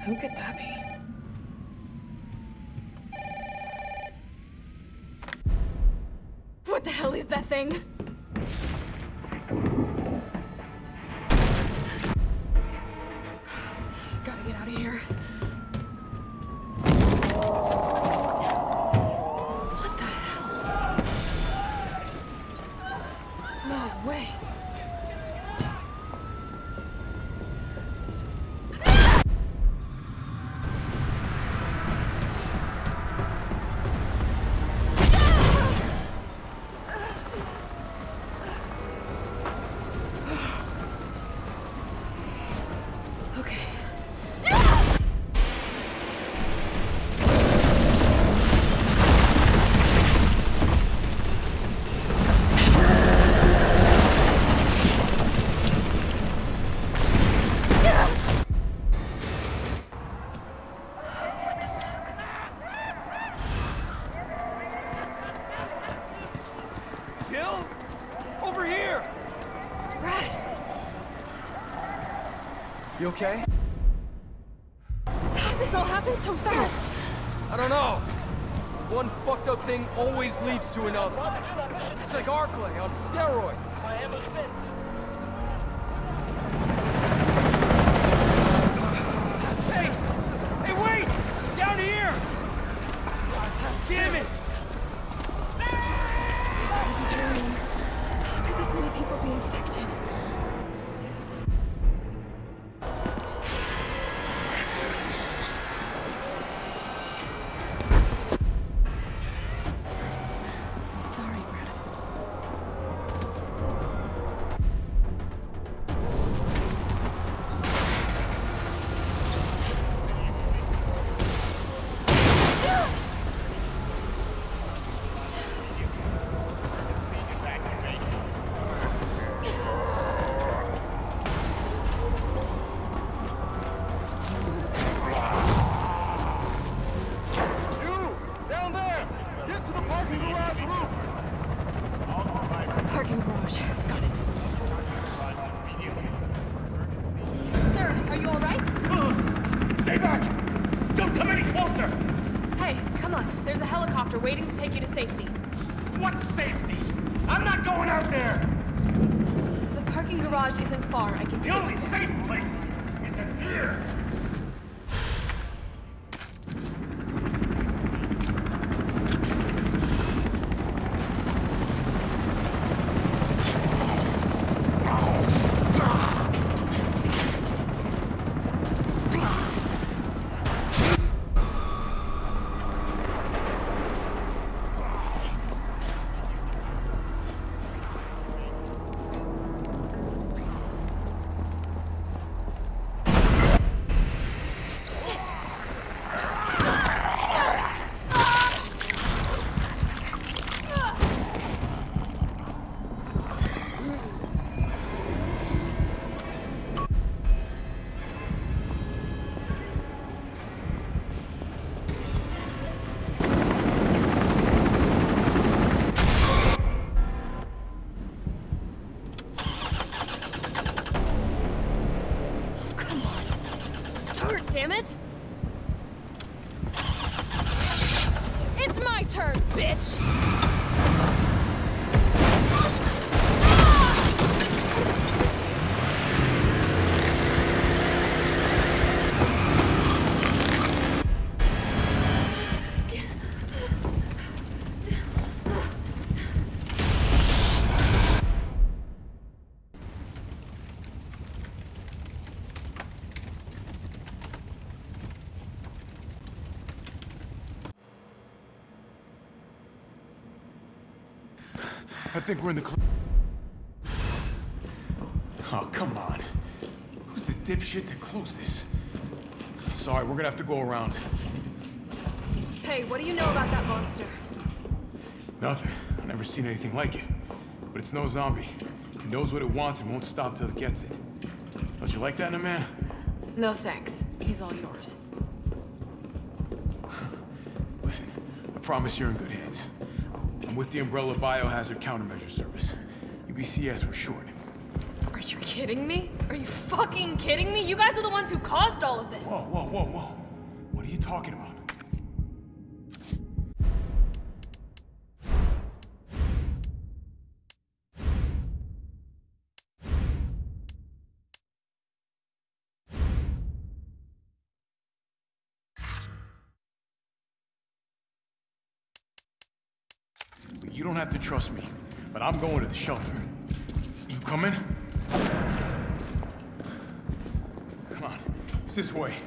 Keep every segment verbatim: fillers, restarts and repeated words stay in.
Who could that be? What the hell is that thing? Gotta get out of here. What the hell? No way. Jill? Over here! Brad! You okay? How'd this all happen so fast? I don't know. One fucked up thing always leads to another. It's like Arclay on steroids. Hey! Hey, wait! Down here! Damn it! How could this many people be infected? I'm sorry, Brad. Parking garage. Got it. Sir, are you all right? Stay back! Don't come any closer! Hey, come on. There's a helicopter waiting to take you to safety. What safety? I'm not going out there! The parking garage isn't far. I can The take only safe place is in here! Damn it! It's my turn, bitch! I think we're in the cl- Oh, come on. Who's the dipshit that closed this? Sorry, we're gonna have to go around. Hey, what do you know about that monster? Nothing. I've never seen anything like it. But it's no zombie. It knows what it wants and won't stop till it gets it. Don't you like that in a man? No thanks. He's all yours. Listen, I promise you're in good hands. I'm with the Umbrella Biohazard Countermeasure Service. U B C S for short. Are you kidding me? Are you fucking kidding me? You guys are the ones who caused all of this! Whoa, whoa, whoa, whoa. What are you talking about? You don't have to trust me, but I'm going to the shelter. You coming? Come on, it's this way.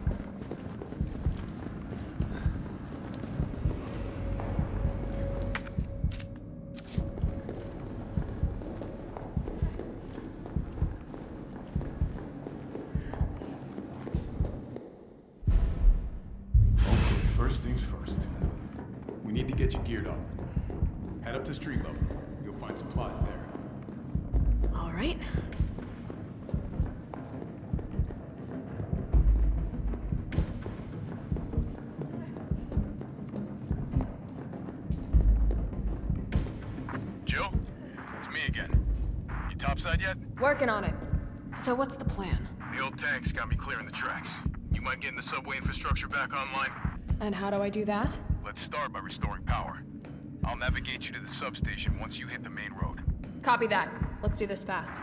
Okay, first things first. We need to get you geared up. Head up to street level. You'll find supplies there. All right. Jill? It's me again. You topside yet? Working on it. So what's the plan? The old tanks got me clearing the tracks. You mind getting the subway infrastructure back online? And how do I do that? Let's start by restoring power. I'll navigate you to the substation once you hit the main road. Copy that. Let's do this fast.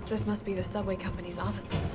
This must be the subway company's offices.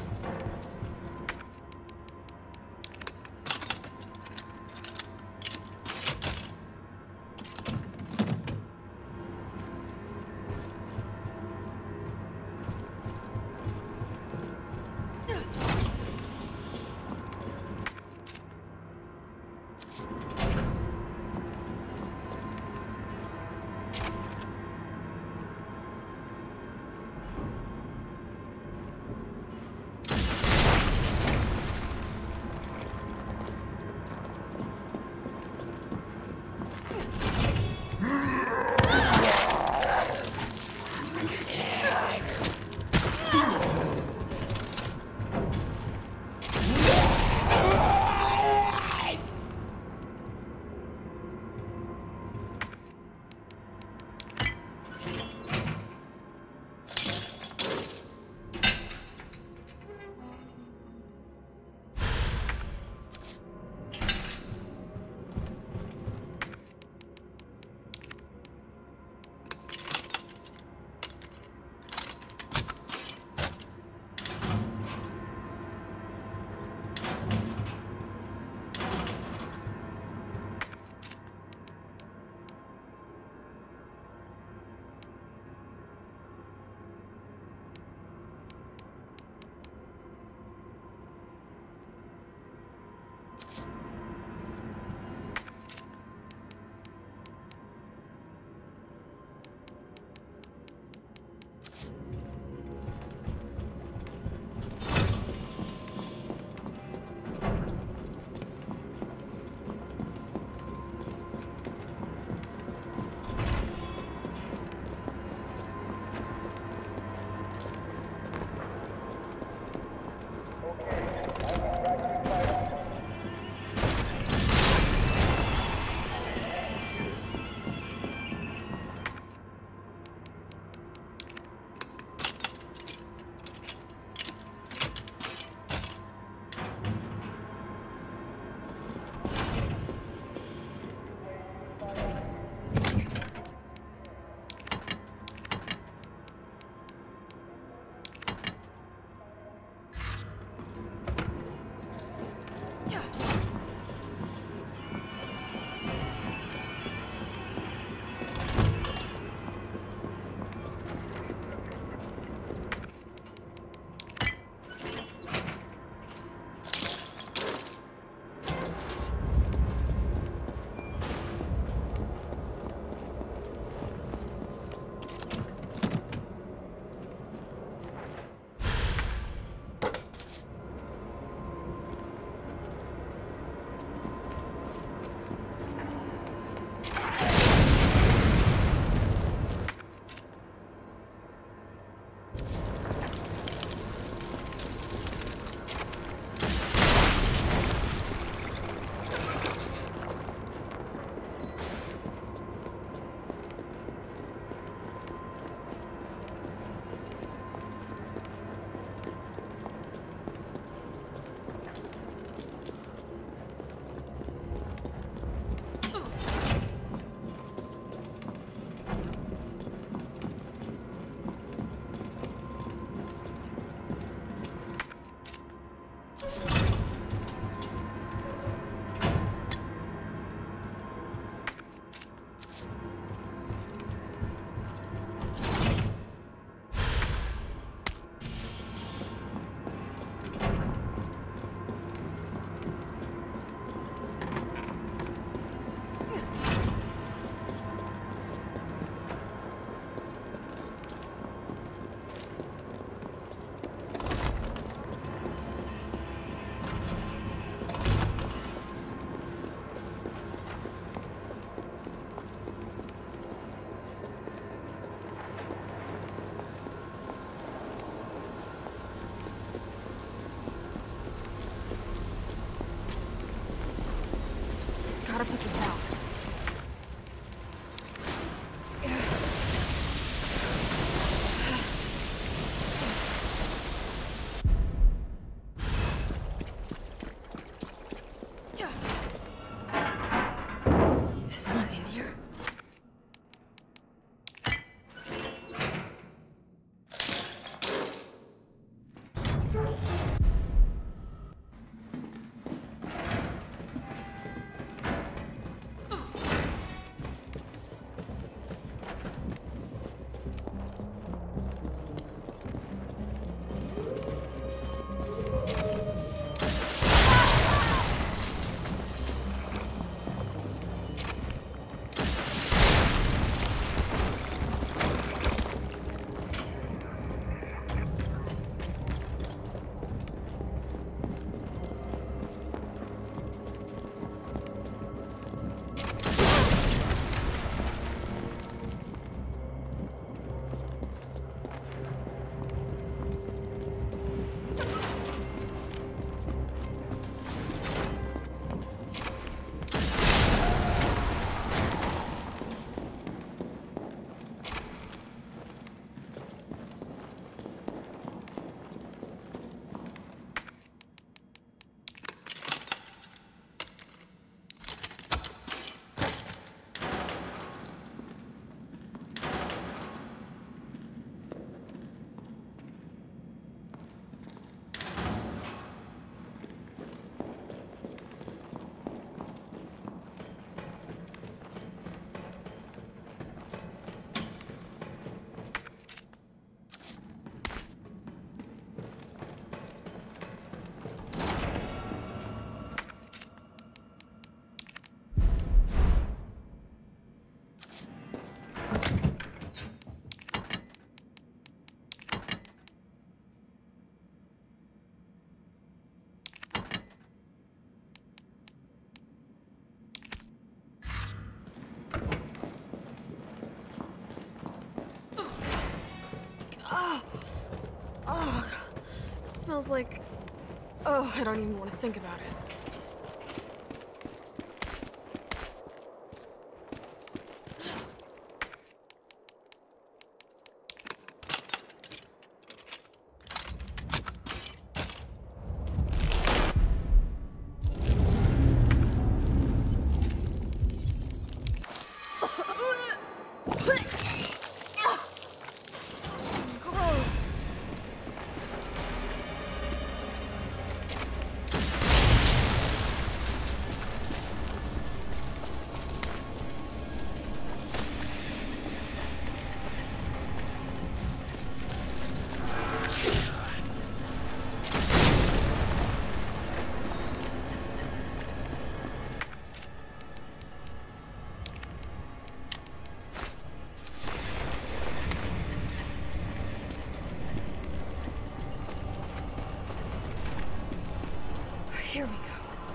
smells like... Oh, I don't even want to think about it. Here we go.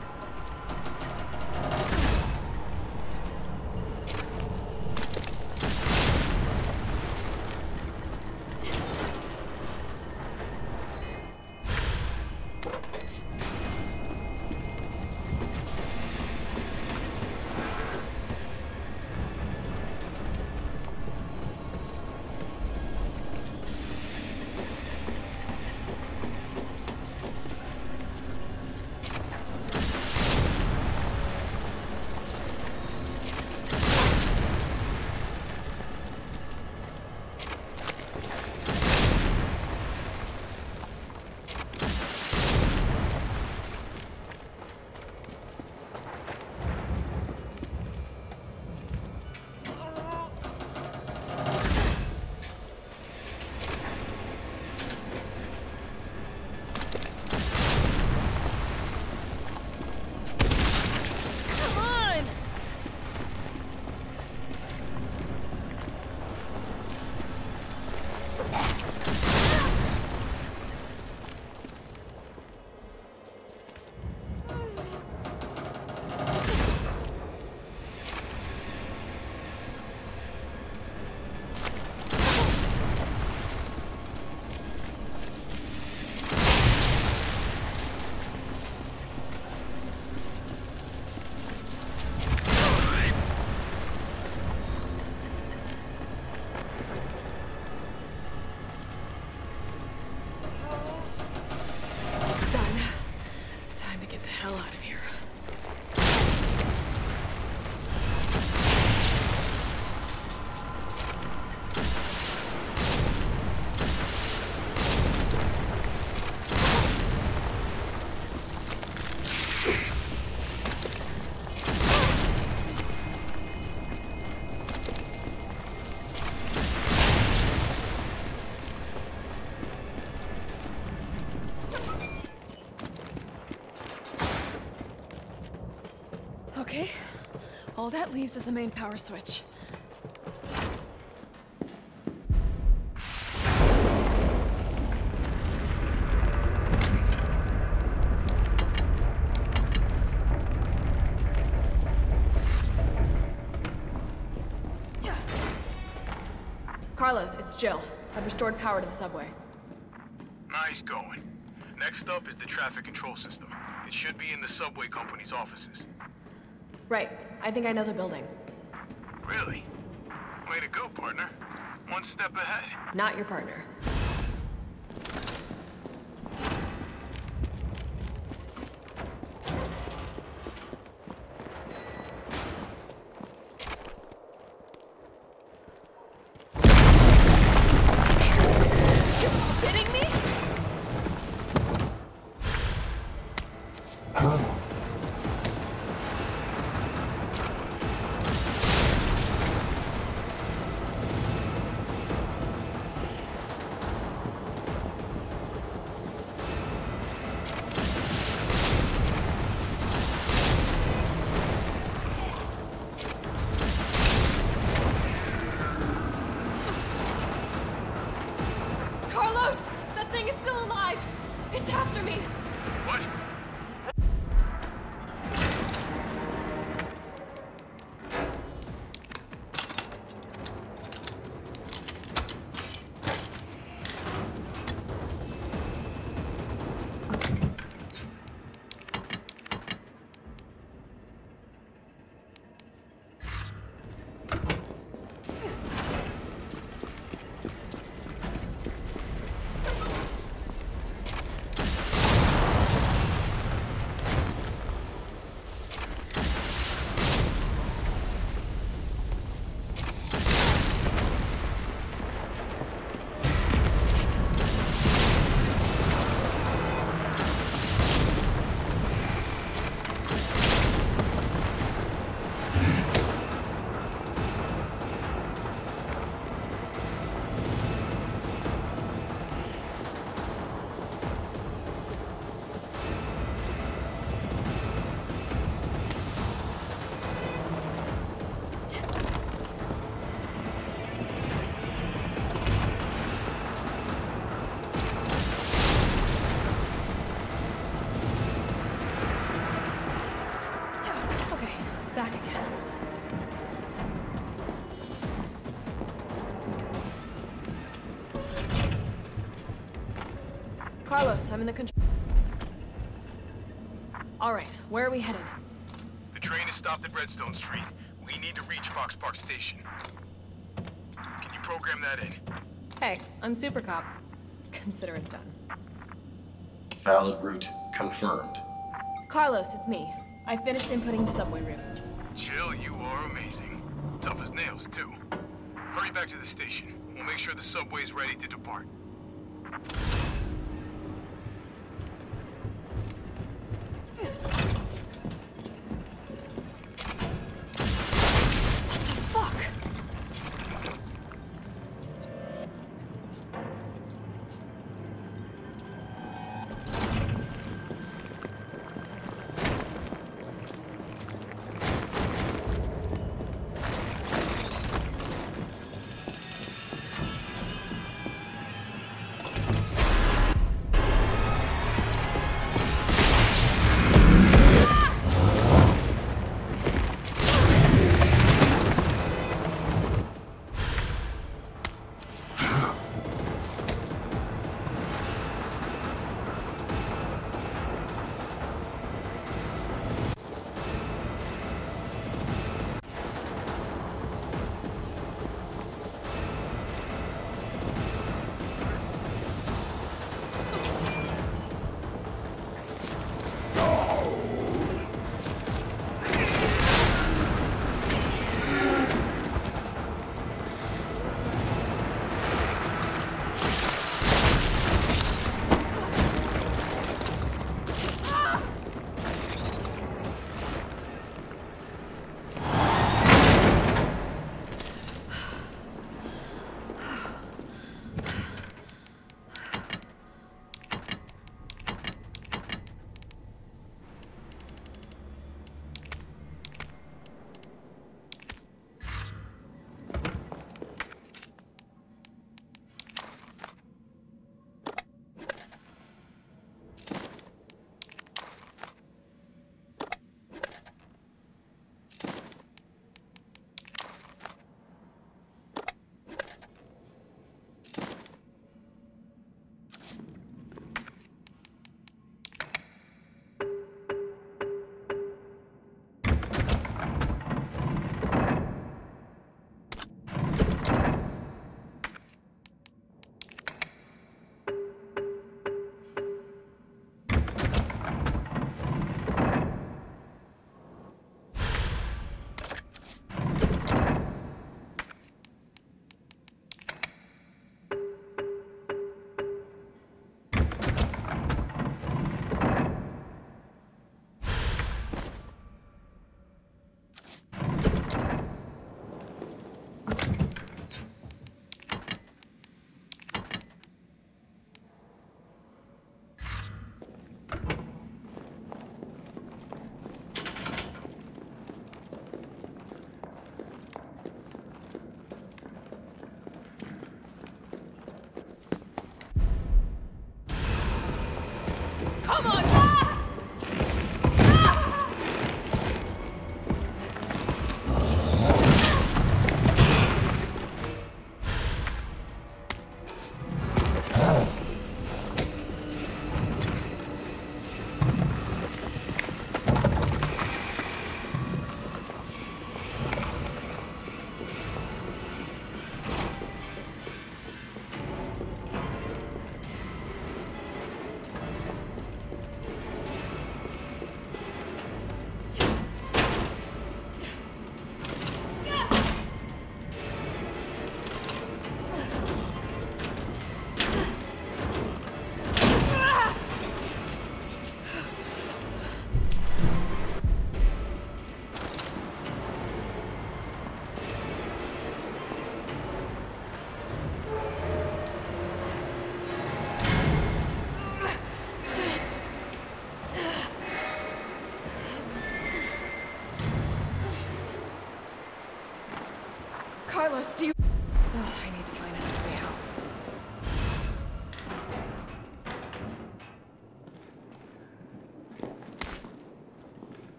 Okay, all that leaves is the main power switch. Carlos, it's Jill. I've restored power to the subway. Nice going. Next up is the traffic control system. It should be in the subway company's offices. Right. I think I know the building. Really? Way to go, partner. One step ahead. Not your partner. Carlos, I'm in the control. Alright, where are we headed? The train is stopped at Redstone Street. We need to reach Fox Park Station. Can you program that in? Hey, I'm Super Cop. Consider it done. Valid route confirmed. Carlos, it's me. I finished inputting the subway route. Jill, you are amazing. Tough as nails, too. Hurry back to the station. We'll make sure the subway's ready to depart. Fuck!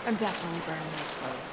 I'm definitely burning these clothes.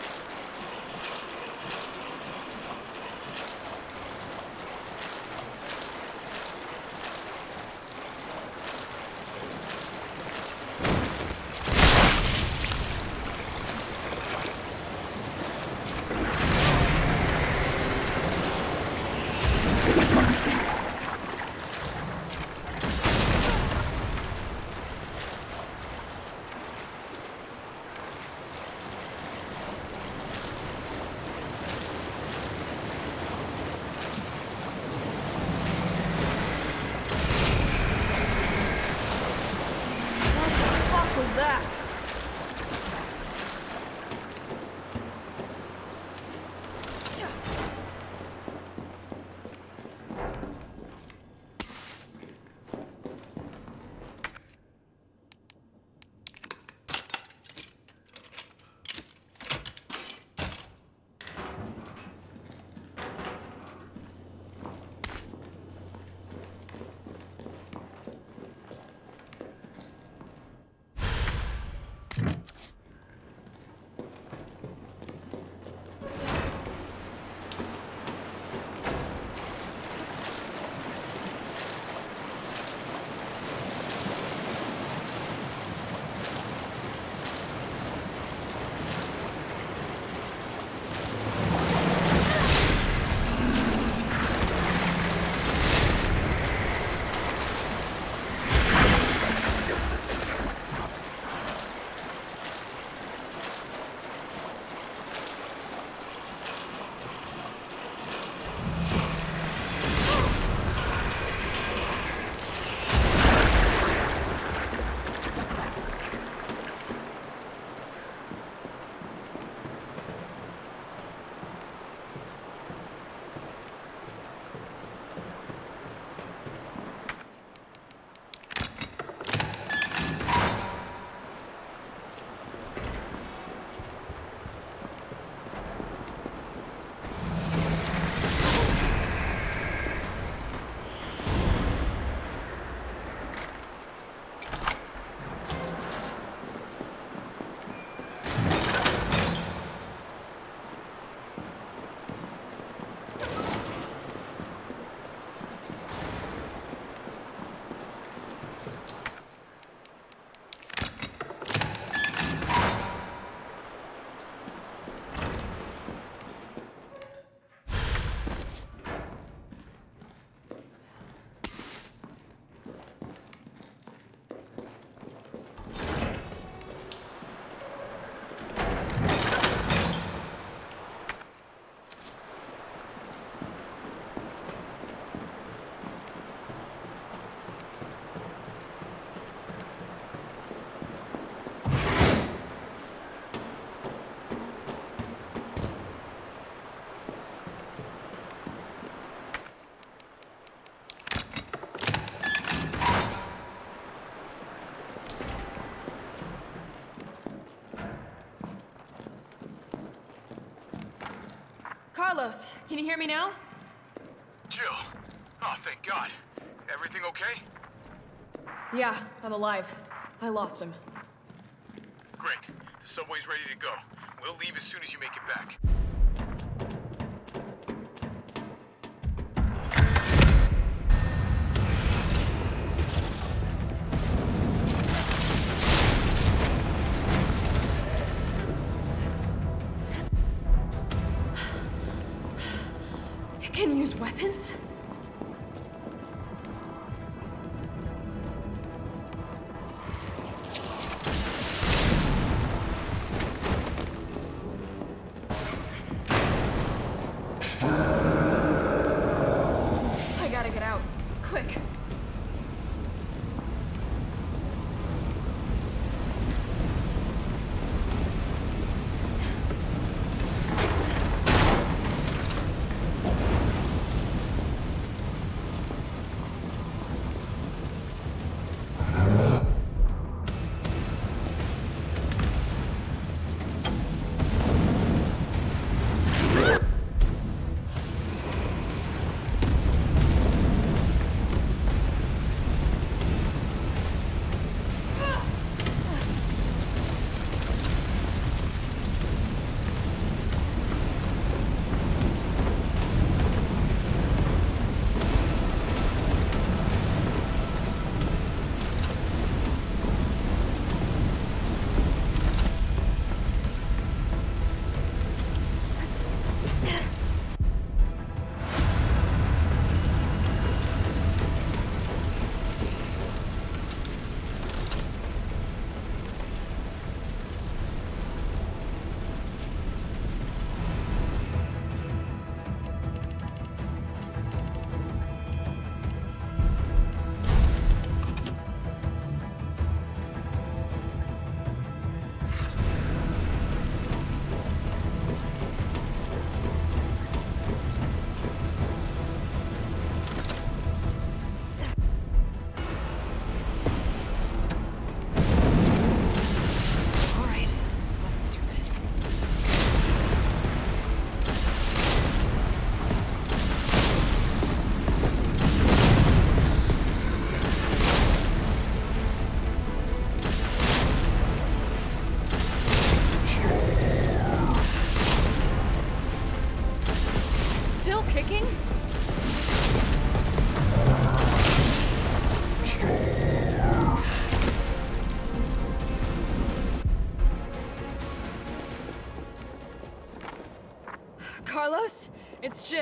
Carlos, can you hear me now? Jill! Oh, thank God. Everything okay? Yeah, I'm alive. I lost him. Great. The subway's ready to go. We'll leave as soon as you make it back. Can you use weapons? I gotta get out. Quick.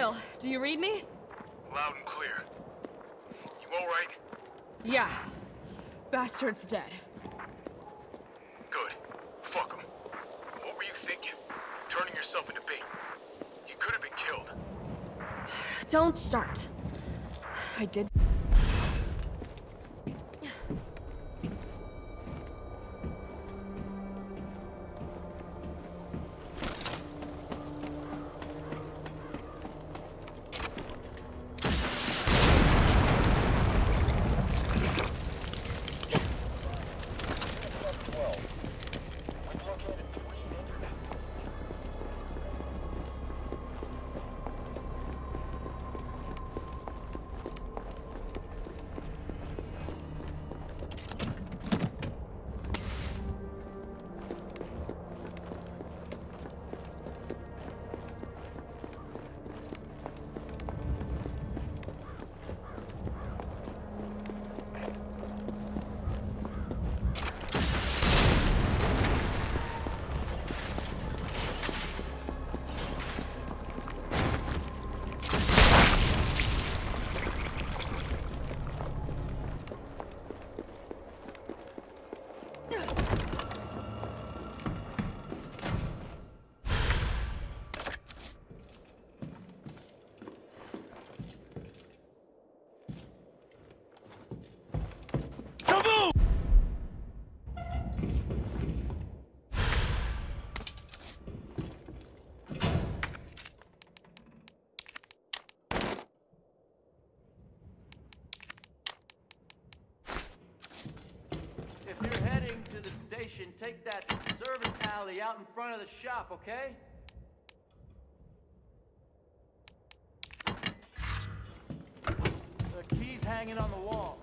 Jill, do you read me? Loud and clear. You all right? Yeah. Bastard's dead. Good. Fuck him. What were you thinking? Turning yourself into bait. You could have been killed. Don't start. I did. If you're heading to the station, take that service alley out in front of the shop, okay? The key's hanging on the wall.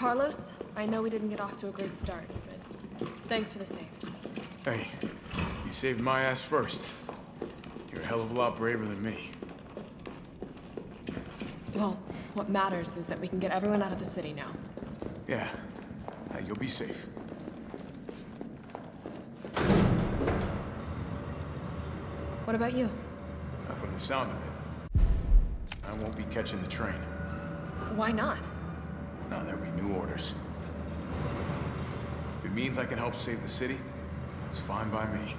Carlos, I know we didn't get off to a great start, but thanks for the save. Hey, you saved my ass first. You're a hell of a lot braver than me. Well, what matters is that we can get everyone out of the city now. Yeah, uh, you'll be safe. What about you? Not from the sound of it. I won't be catching the train. Why not? No, there'll be new orders. If it means I can help save the city, it's fine by me.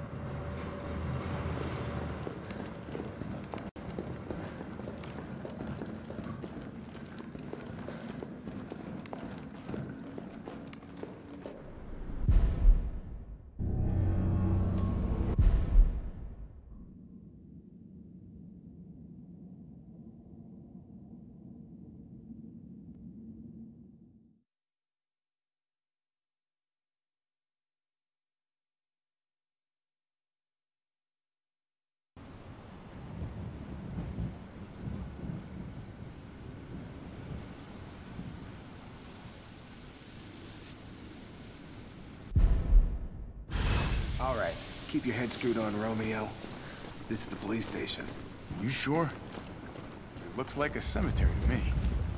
All right, keep your head screwed on, Romeo. This is the police station. You sure? It looks like a cemetery to me.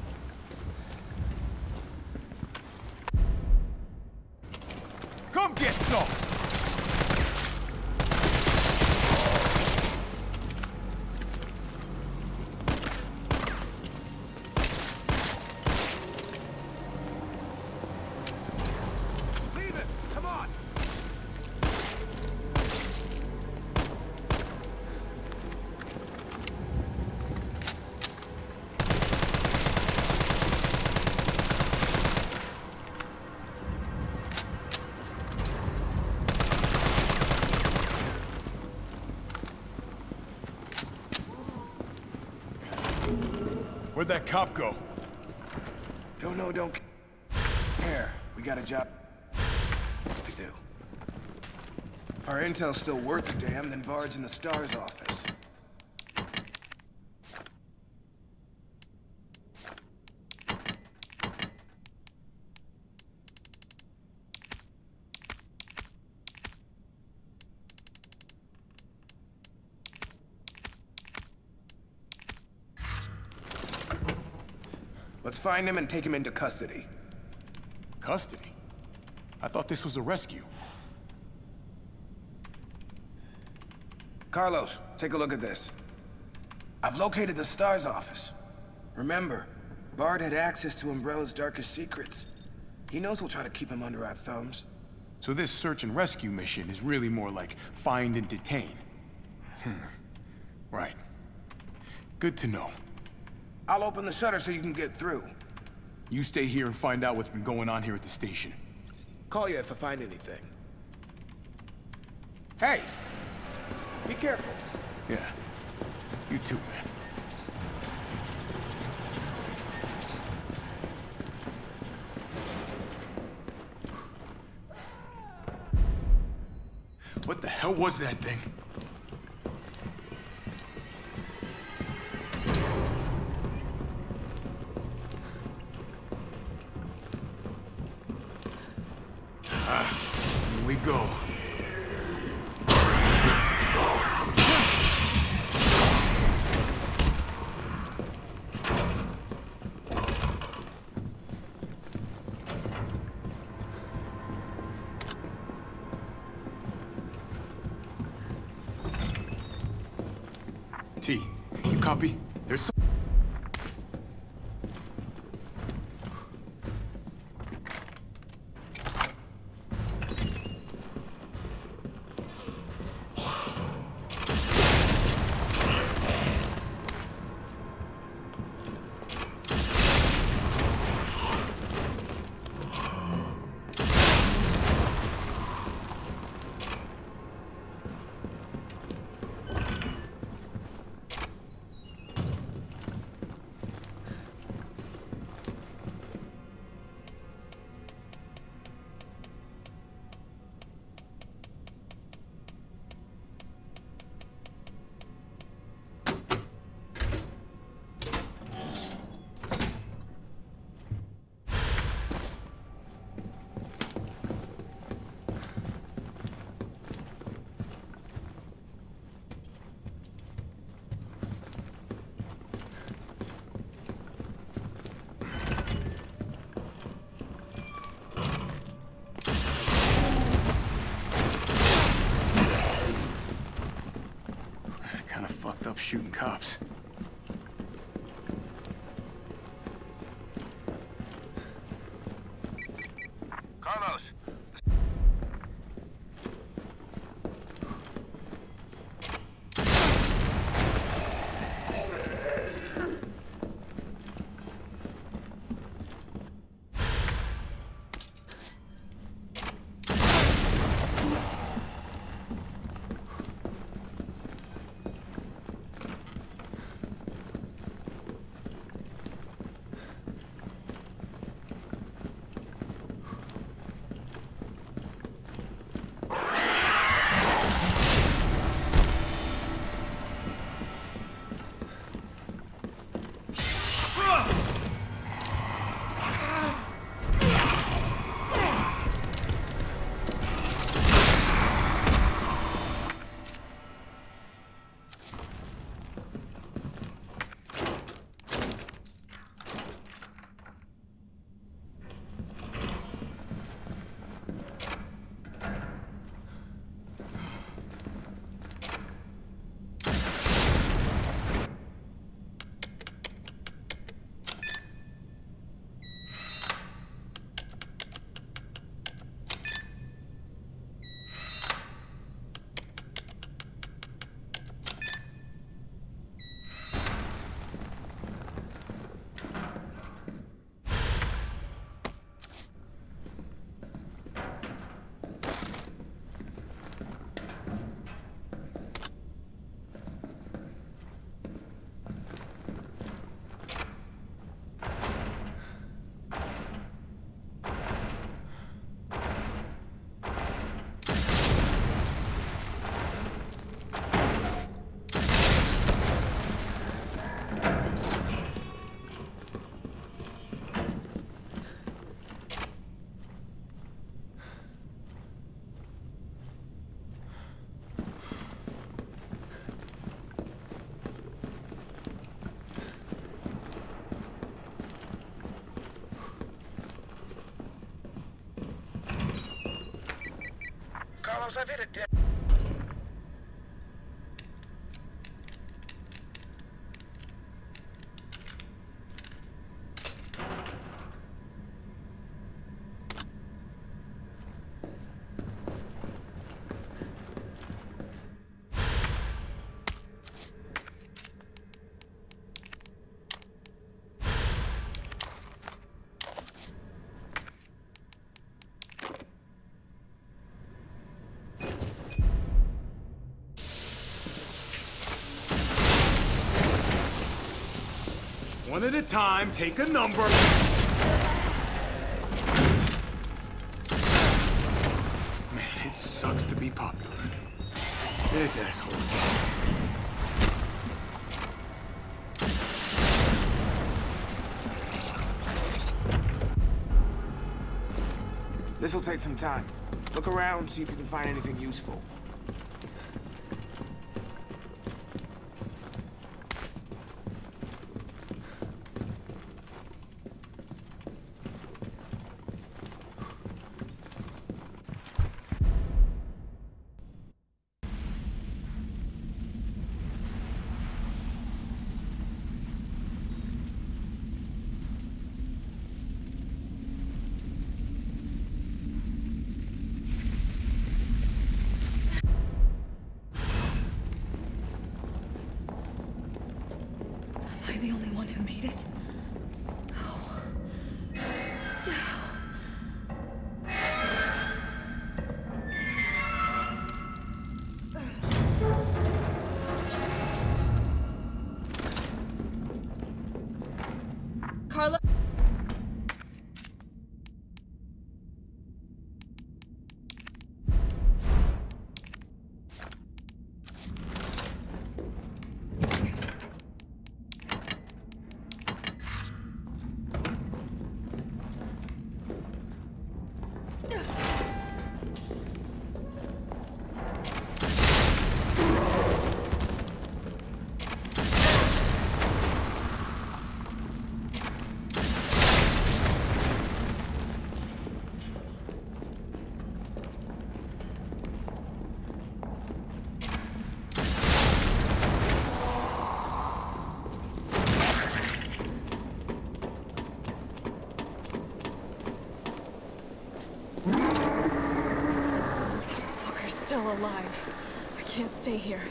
Come get some! Leave it! Come on! Where'd that cop go? Don't know, don't care. We got a job to do. If our intel's still worth a damn, then Bard's in the STARS office. Let's find him and take him into custody. Custody? I thought this was a rescue. Carlos, take a look at this. I've located the STARS office. Remember, Bard had access to Umbrella's darkest secrets. He knows we'll try to keep him under our thumbs. So this search and rescue mission is really more like find and detain. Hmm. Right. Good to know. I'll open the shutter so you can get through. You stay here and find out what's been going on here at the station. Call you if I find anything. Hey! Be careful. Yeah. You too, man. What the hell was that thing? Ah, here we go. T, you copy? There's some... Kind of fucked up shooting cops. Carlos. Carlos, I've hit a dead... One at a time, take a number. Man, it sucks to be popular. This asshole. This'll take some time. Look around, see if you can find anything useful. Am I the only one who made it? Carla. still alive. I can't stay here.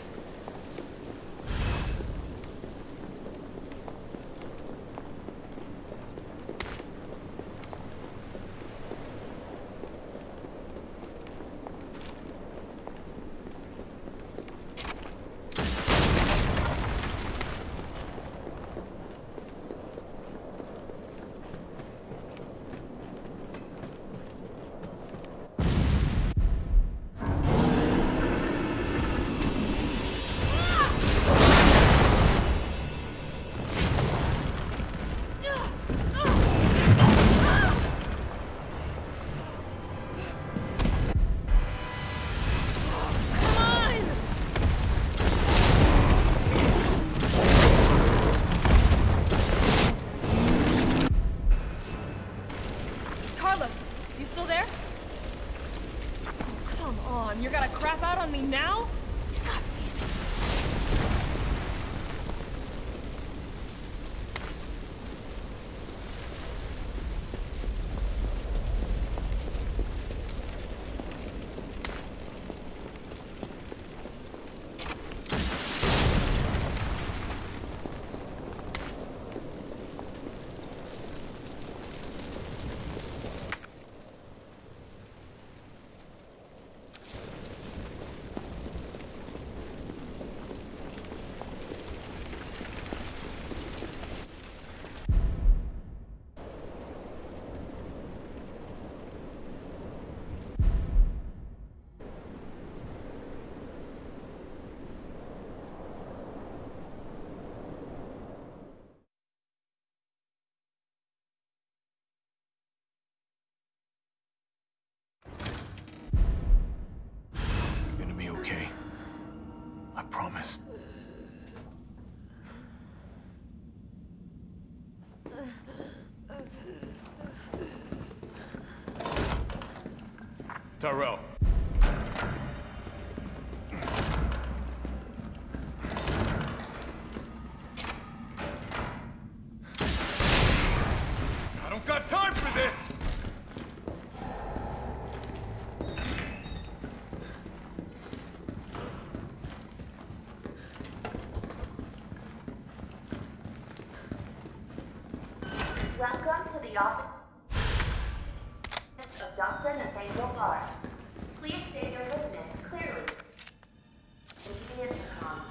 You're gonna crap out on me now? God damn it. Promise. Tyrell. I don't got time for this! Welcome to the office of Doctor Nathaniel Park. Please state your business clearly. This is the intercom.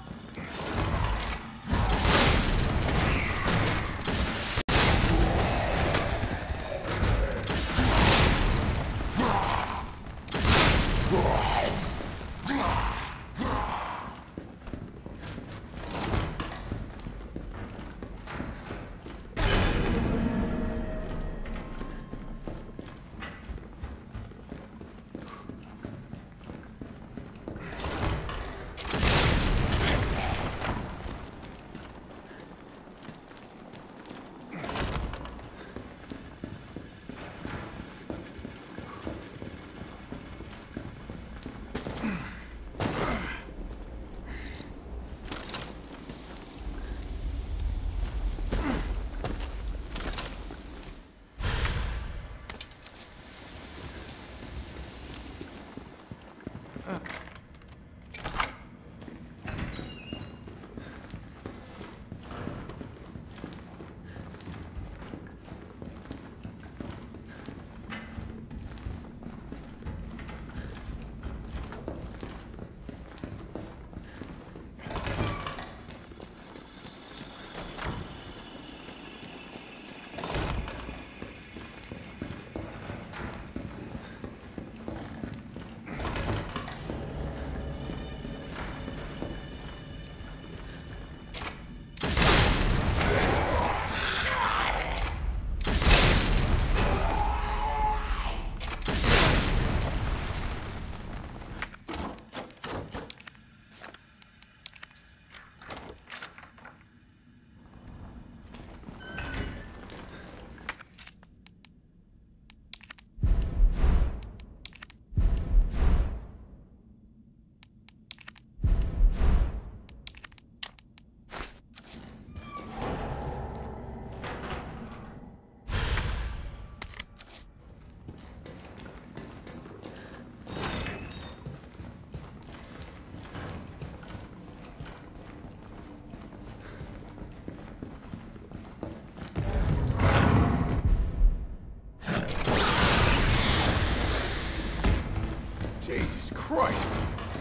Jesus Christ!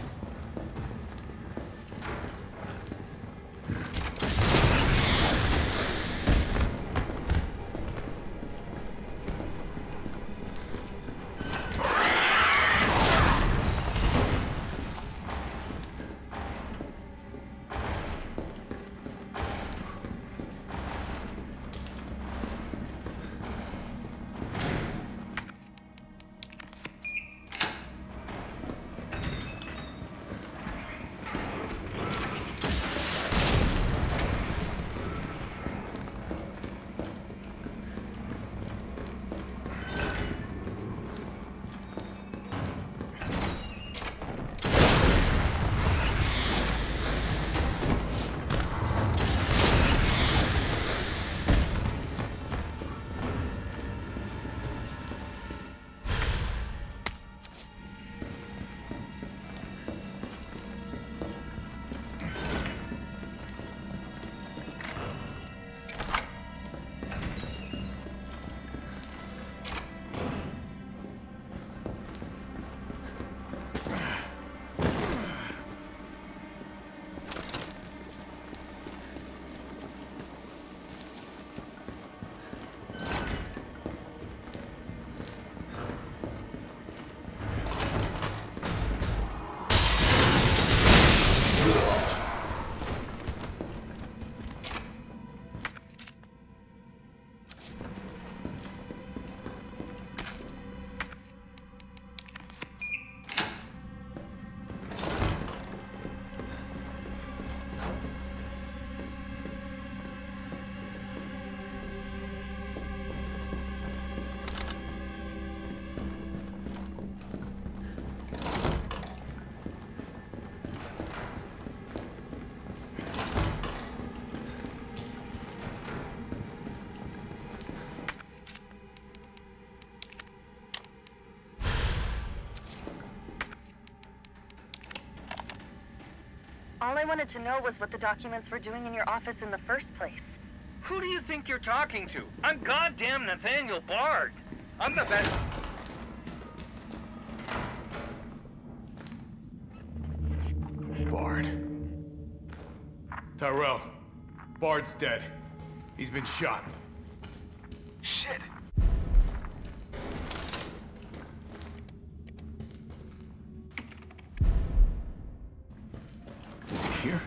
All I wanted to know was what the documents were doing in your office in the first place. Who do you think you're talking to? I'm goddamn Nathaniel Bard. I'm the best. Bard. Tyrell. Bard's dead. He's been shot. Shit! Is it here?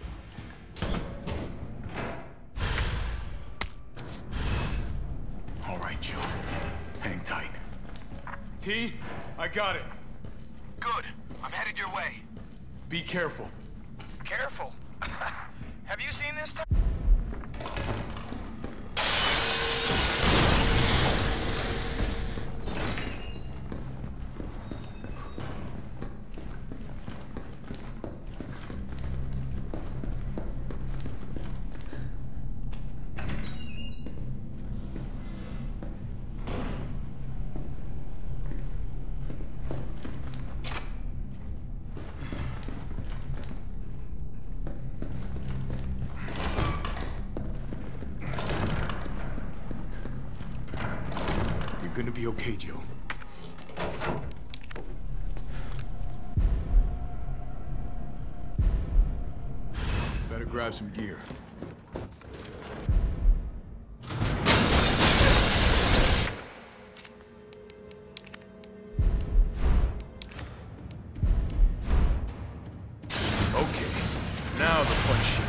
All right, Jill. Hang tight. T, I got it. Good. I'm headed your way. Be careful. Careful. Have you seen this time? You're gonna be okay, Jill. Better grab some gear. Okay, now the fun shit.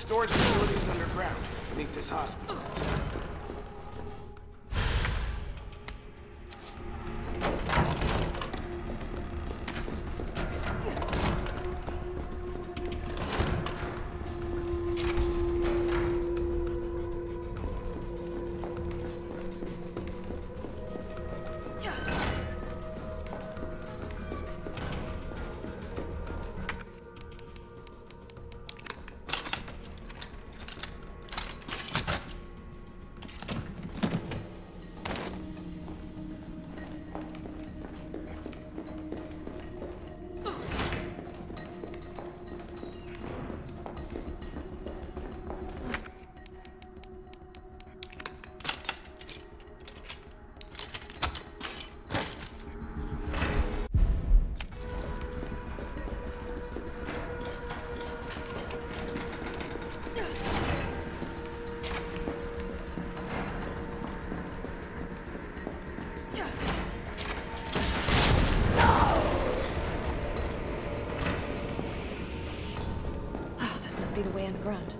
storage facility is underground, beneath this hospital. Be the way underground.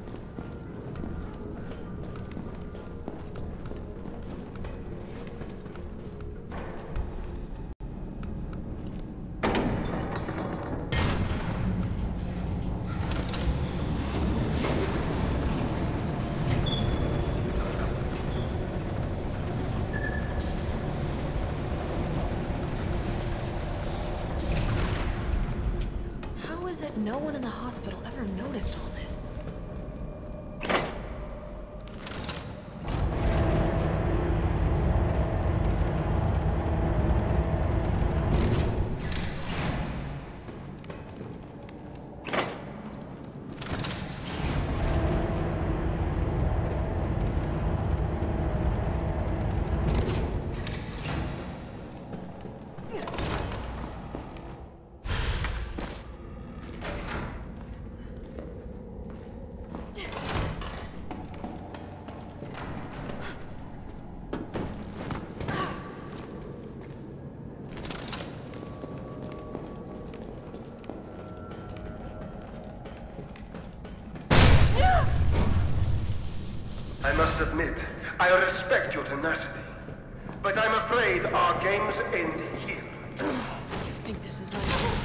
How is it no one in the hospital ever noticed all this? I must admit, I respect your tenacity, but I'm afraid our games end here. I think this is like...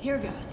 Here goes.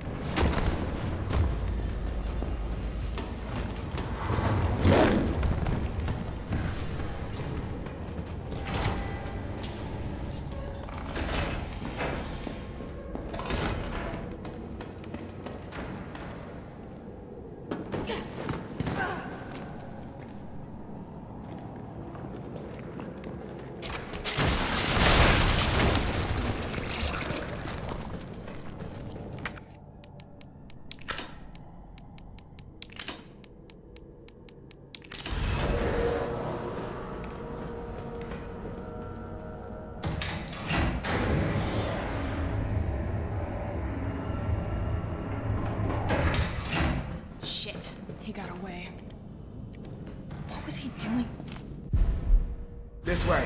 Shit, he got away. What was he doing? This way.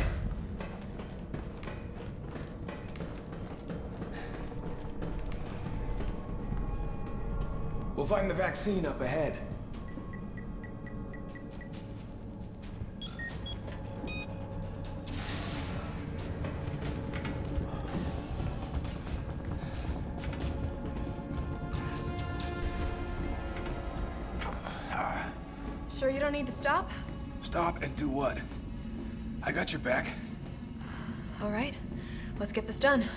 We'll find the vaccine up ahead. Sure you don't need to stop? Stop and do what? I got your back. All right, let's get this done.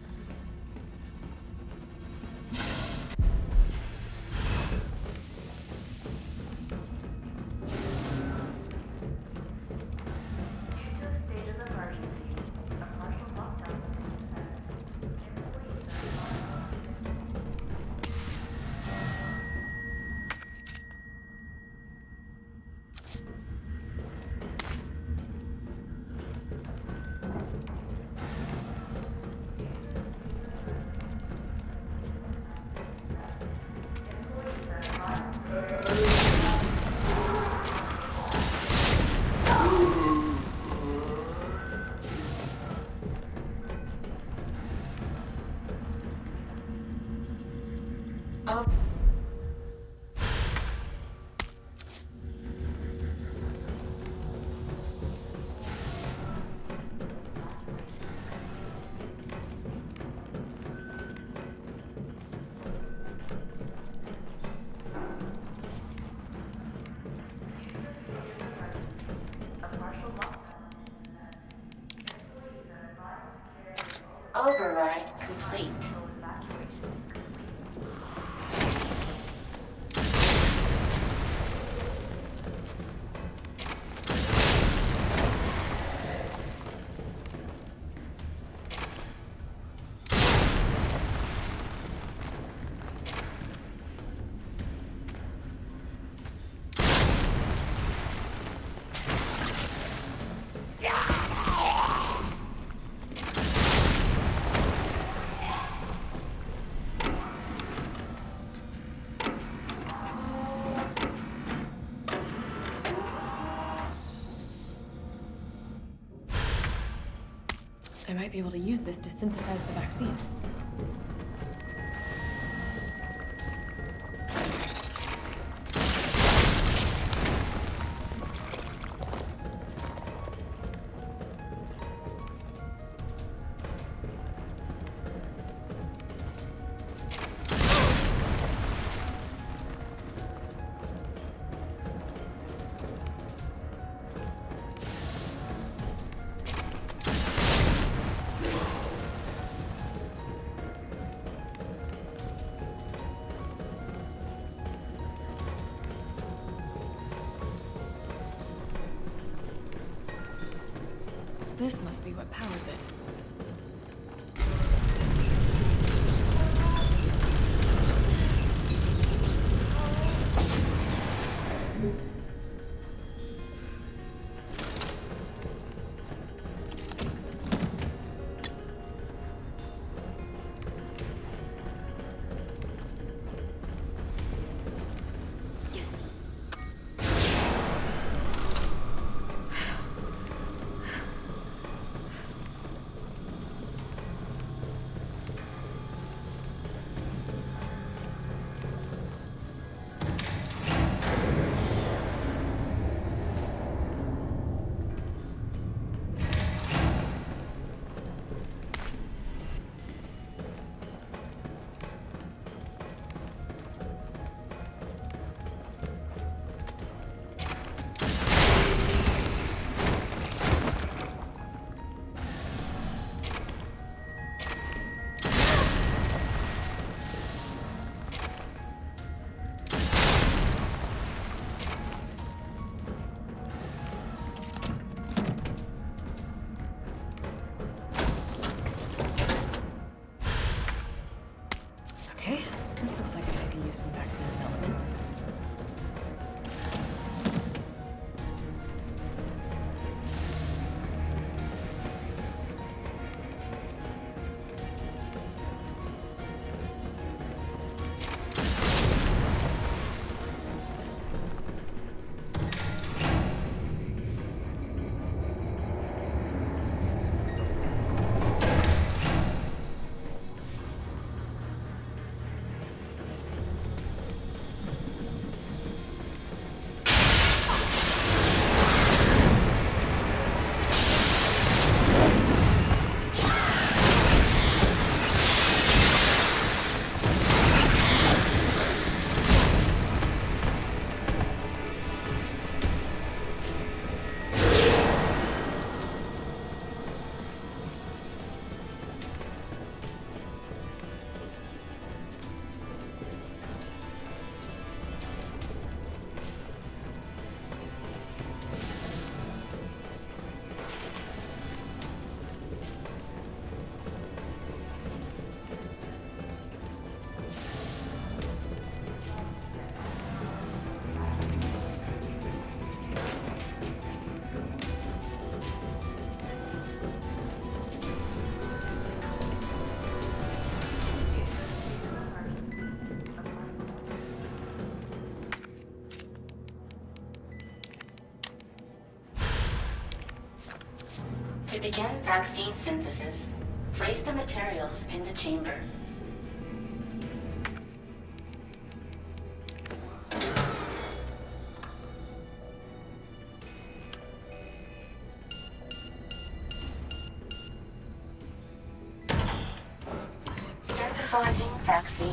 Overrun complete. I might be able to use this to synthesize the vaccine. This must be what powers it. some vaccine development. To begin vaccine synthesis, place the materials in the chamber. Synthesizing vaccine.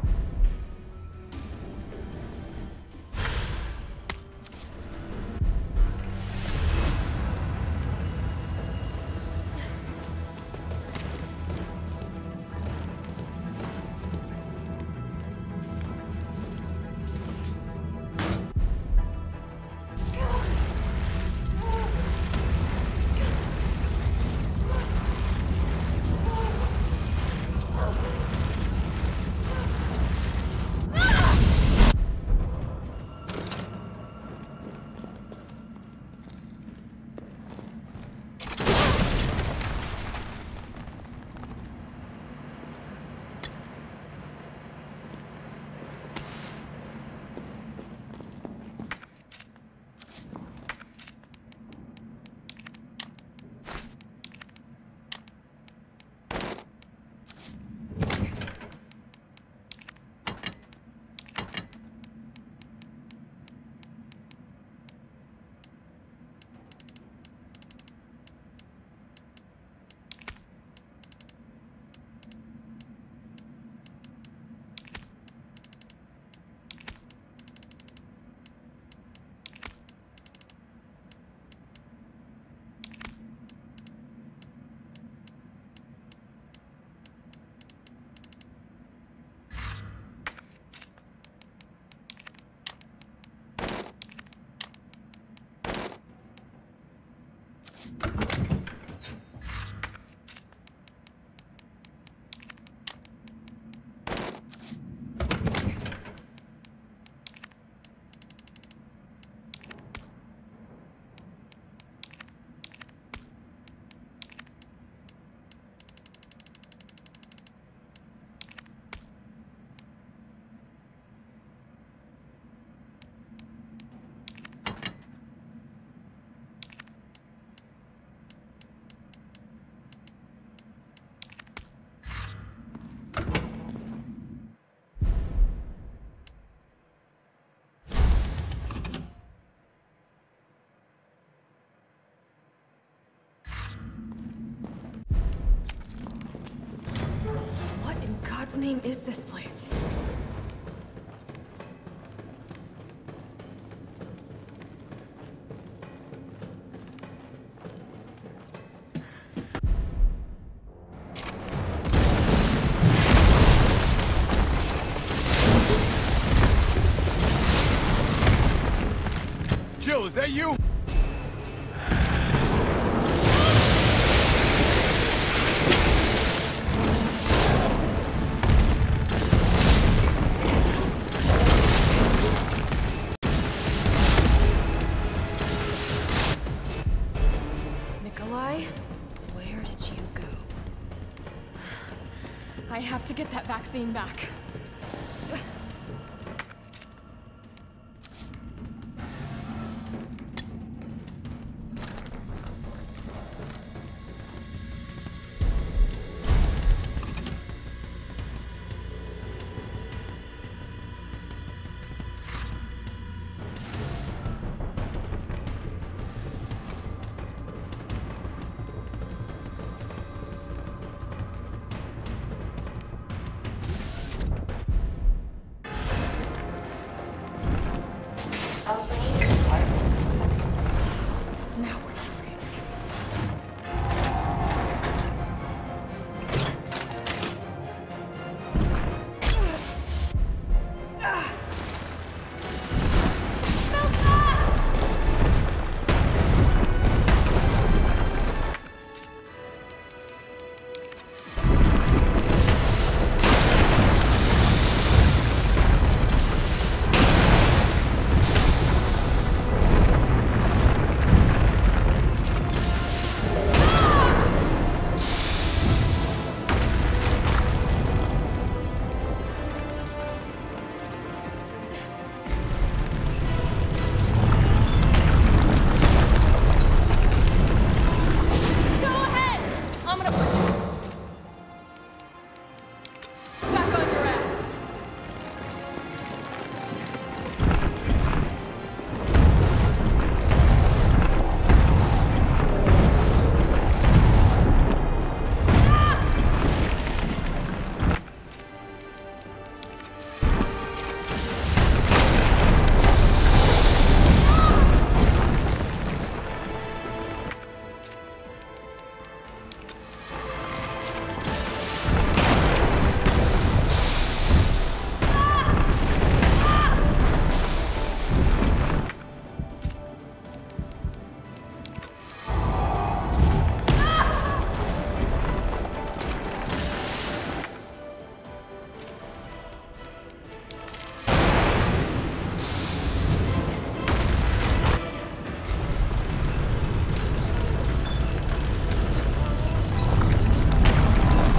God's name is this place? Jill, is that you? have to get that vaccine back.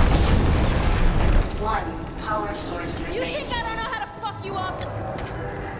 One power source remaining. You think I don't know how to fuck you up?